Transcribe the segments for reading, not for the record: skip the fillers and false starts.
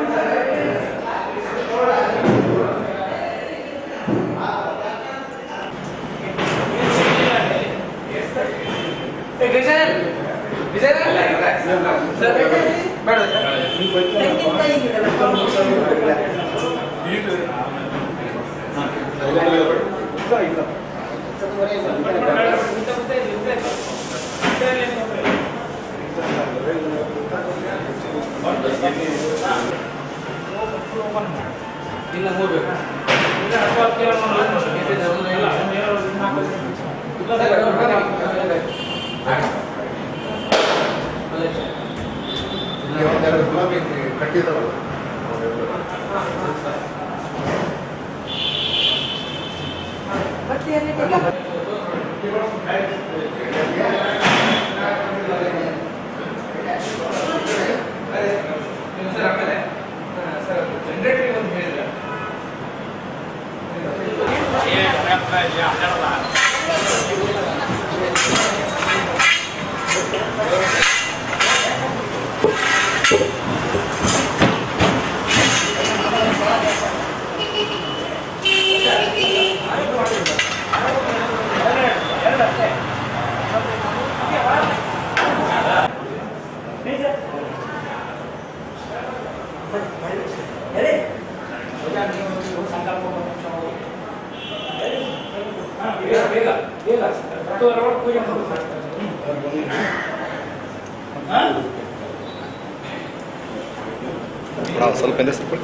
ಸ್ವಲ್ಪ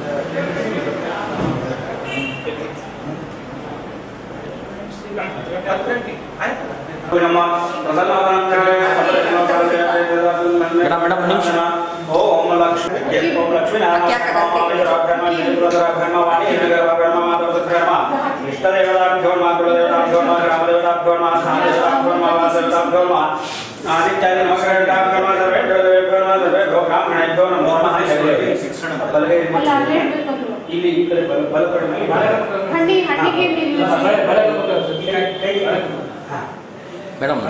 ಮೇಡಮ್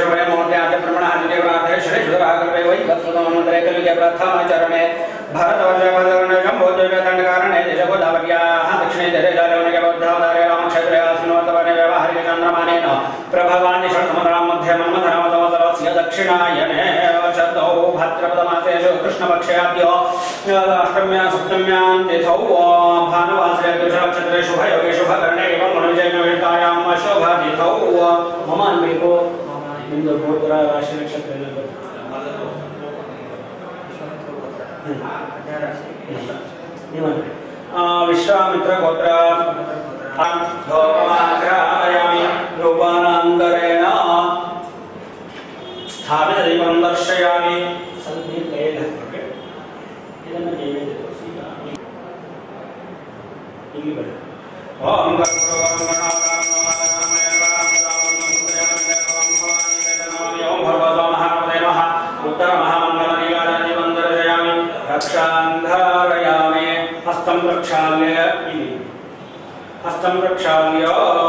दक्षिणायने शब्दौ भाद्रपदमासेषु कृष्णपक्षयाद्यो अष्टम्या सप्तम्यां तिथौ भानुवासरे नक्षत्रे शुभयोगे शुभकर्णे एवं मनुजैनवेतायां शुभतिथौ मम अन्वेको निम्न गोत्र राशि नक्षत्र विश्वामित्र गोत्र धूपमाग्रहापयामि धूपानान्तरेण स्थापित दीपं दर्शयामि ओम हस्तं प्रक्षाल्य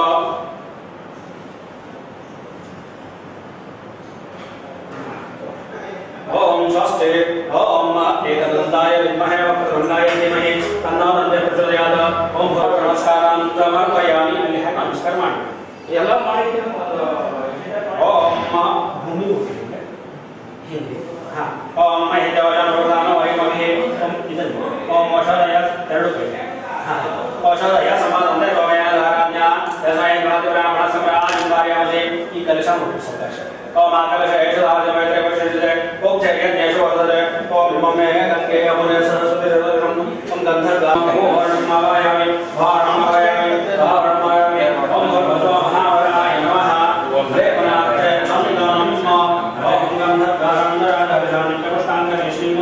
ओम स्वस्ति ओम एकदन्ताय विद्महे वक्रतुण्डाय धीमहि तन्नो दन्ते प्रचोदयात् ओम भूर्भुवः नमस्कारान् समर्पयामि ಅಲ್ಲಿ ಹಾಗೆ ನಮಸ್ಕಾರ ಮಾಡಿ ಎಲ್ಲ ಮಾಡಿದ್ರೆ ಓಂ ಭೂಮಿ ಹೋಗ್ತಿದೆ ಹಿಂದೆ ಹಾ ಓಂ ಮಹಿತವಜನ ಪ್ರಧಾನೋ ವೈಮಹಿ ಓಂ ಇದನ್ನು ಓಂ ಔಷಧಯ ಎರಡು ಕೈ ಹಾ ಔಷಧಯ ಸಮಾನಂತೆ ಸೋಮಯ ಧಾರಾಜ್ಞ ಯಸ್ಮೈ ಗಣಪತಿ ಬ್ರಾಹ್ಮಣ ಸಂಪ್ರಾಜ್ ಕಾರ್ಯಾಮಸಿ ಈ ಕಲಶ ಮುಟ್ಟಿ ಸಂದೇಶ ओम आकलश ऐषु आजमैत्रे वर्षिते ओम चैयन्येषु वर्धते ओम इममे गंगे यमुने सरस्वती रवम् ओम गंधर्गां वारणमावायामि वारणमावायामि वारणमावायामि ओम भगवतो महावराय नमः ओम देवनाथे नमः ओम गंधर्गां नमस्तांगनिश्रीम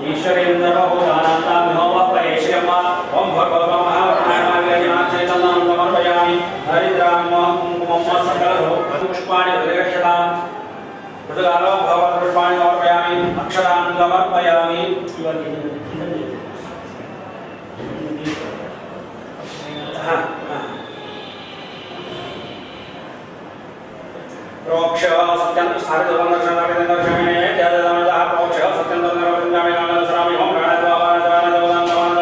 ईश्वरेन्द्रबहुदानन्ताभिनवपयेष्यम ओम भगवतो महावराय नमः चैतन्यं समर्पयामि हरिद्रां कुङ्कुमं सकलरो पुष्पाणि प्रदक्षिणां ऋतुकालो भगवत् पुष्पाणि समर्पयामि अक्षरान् समर्पयामि प्रोक्ष सत्यं स्थापितं दर्शनामितं दर्शयामि जयदानन्दः प्रोक्ष सत्यं दर्शनामितं दर्शयामि ओम गणपतये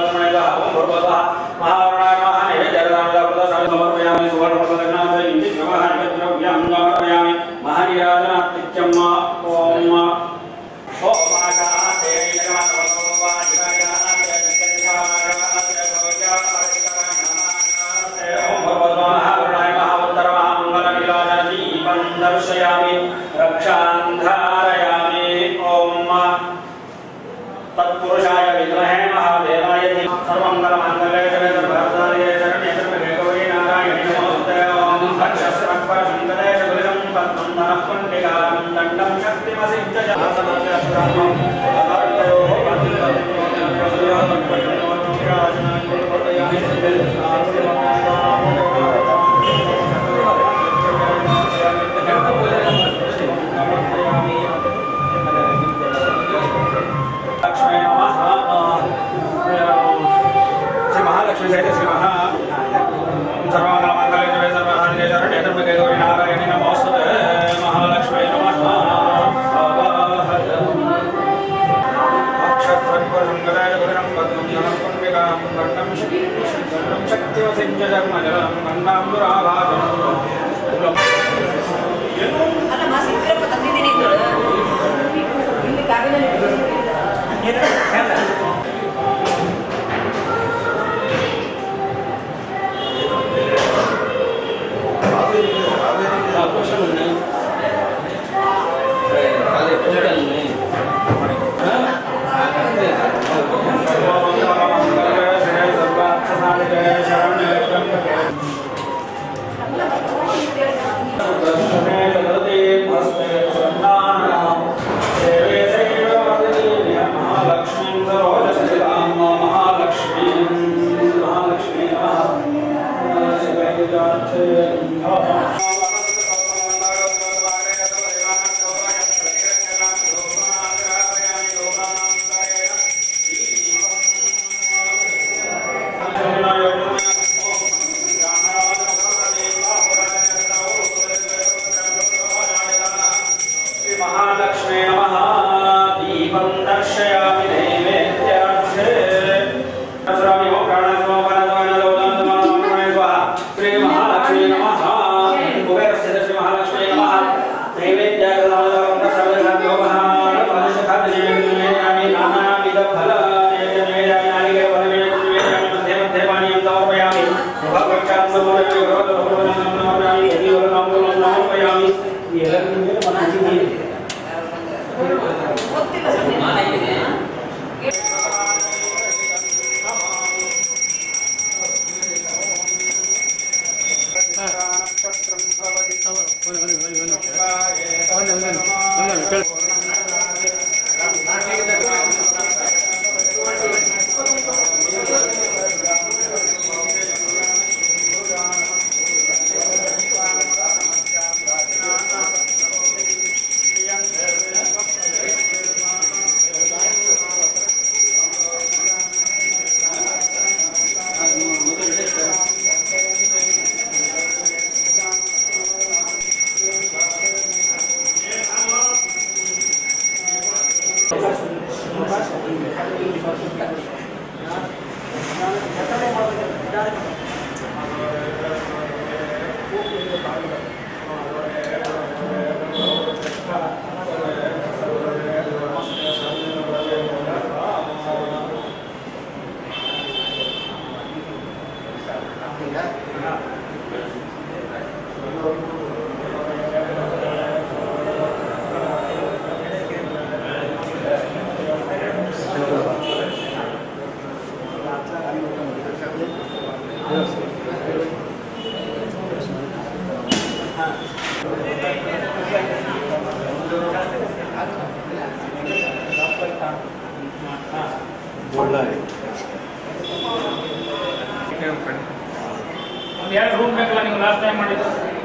ಎರಡು ರೂಮ್ ಬೇಕಲ್ಲ ನೀವು ಲಾಸ್ಟ್ ಟೈಮ್ ಮಾಡಿದ್ದು?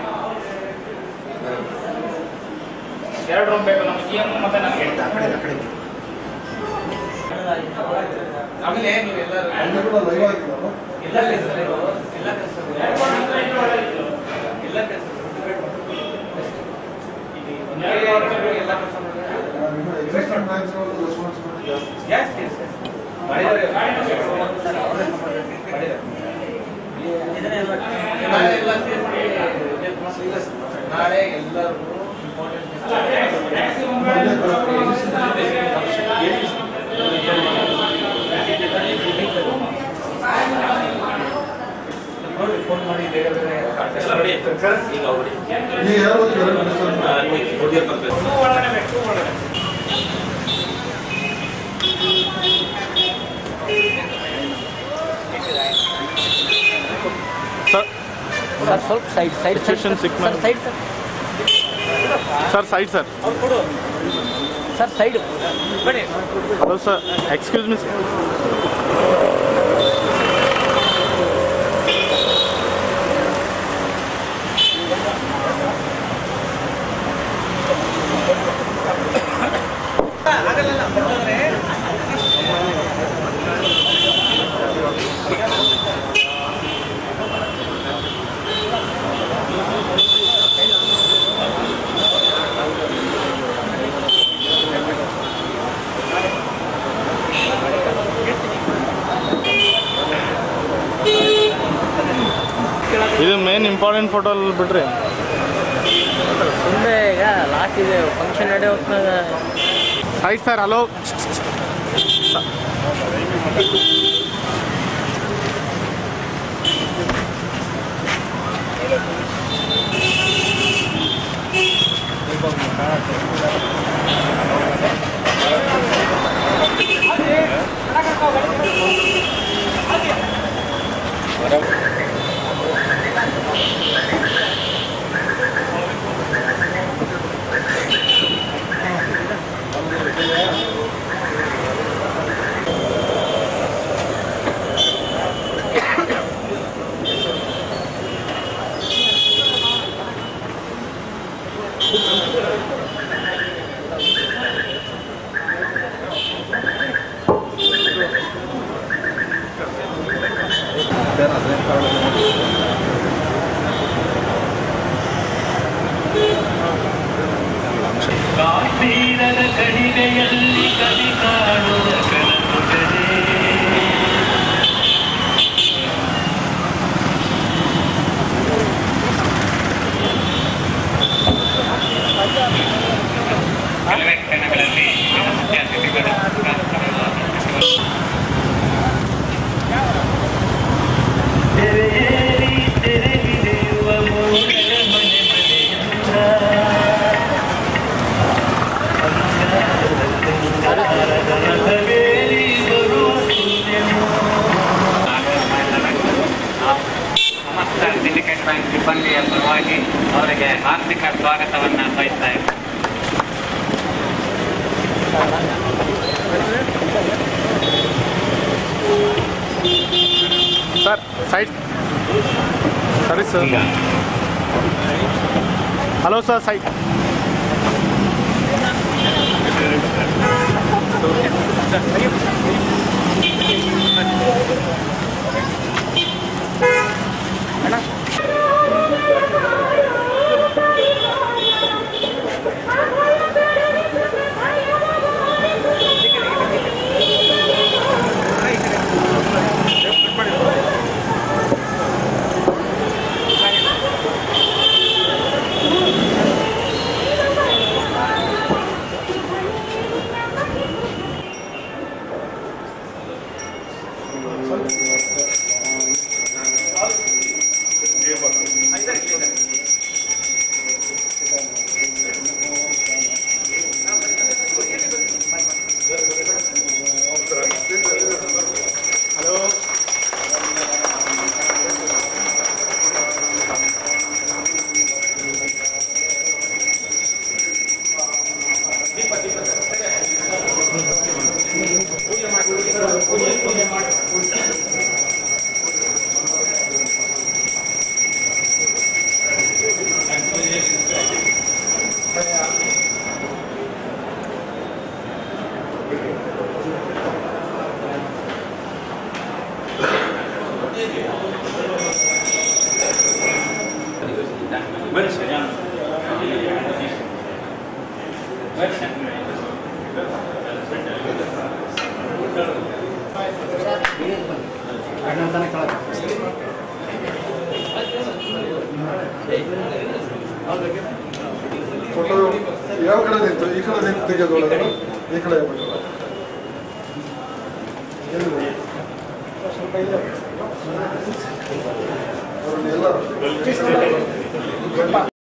ಎರಡು ರೂಮ್ ಬೇಕಲ್ಲ ನಮಗೆ ಮತ್ತೆ ನನಗೆ ಆಮೇಲೆ ನಾಳೆ ಎಲ್ಲರೂ ಫೋನ್ ಮಾಡಿ ಸರ್ ಸ್ವಲ್ಪ ಸೈಡ್ ಸೈಡ್ ಸೆಕ್ಷನ್ ಸಿಕ್ sir side sir side sir sir side ಬನ್ನಿ. Hello sir excuse me sir ಇದು ಮೇನ್ ಇಂಪಾರ್ಟೆಂಟ್ ಫೋಟೋ ಬಿಡ್ರಿ. ಸುಮ್ಮನೆ ಈಗ ಲಾಸ್ಟ್ ಇದೆ ಫಂಕ್ಷನ್ ನಡೆಯೋ ಹೊತ್ನಾಗ. ಆಯ್ತು ಸರ್, ಹಲೋ. ಕಾಶ್ಮೀರದ ಕಣಿವೆಯಲ್ಲಿ ಕವಿ ಕಾಣುವ ಕನಸುಗಳೇ ಕೆಲವೇ ಕ್ಷಣಗಳಲ್ಲಿ ಮುಖ್ಯ ಅತಿಥಿಗಳು ತೆರೆಗಿರುವ ಮೋಡದ ಮನೆ ಮನೆಯಿಂದ ಸಮಸ್ತ ಸಿಂಡಿಕೇಟ್ ಬ್ಯಾಂಕ್ ಸಿಬ್ಬಂದಿಯ ಪರವಾಗಿ ಅವರಿಗೆ ಆರ್ಥಿಕ ಸ್ವಾಗತವನ್ನು ಬಯಸ್ತಾ ಇದ್ದಾರೆ. ಸರ್ ಸೈಡ್ ಸರಿ sir. Hello sir, side. Photo ಯಾವ ಕಡೆ ನಿಂತು? ಈ ಕಡೆ ನಿಂತು ತೆಗೆಯೋದು, ಈ ಕಡೆ ಸ್ವಲ್ಪ ಇಲ್ಲ.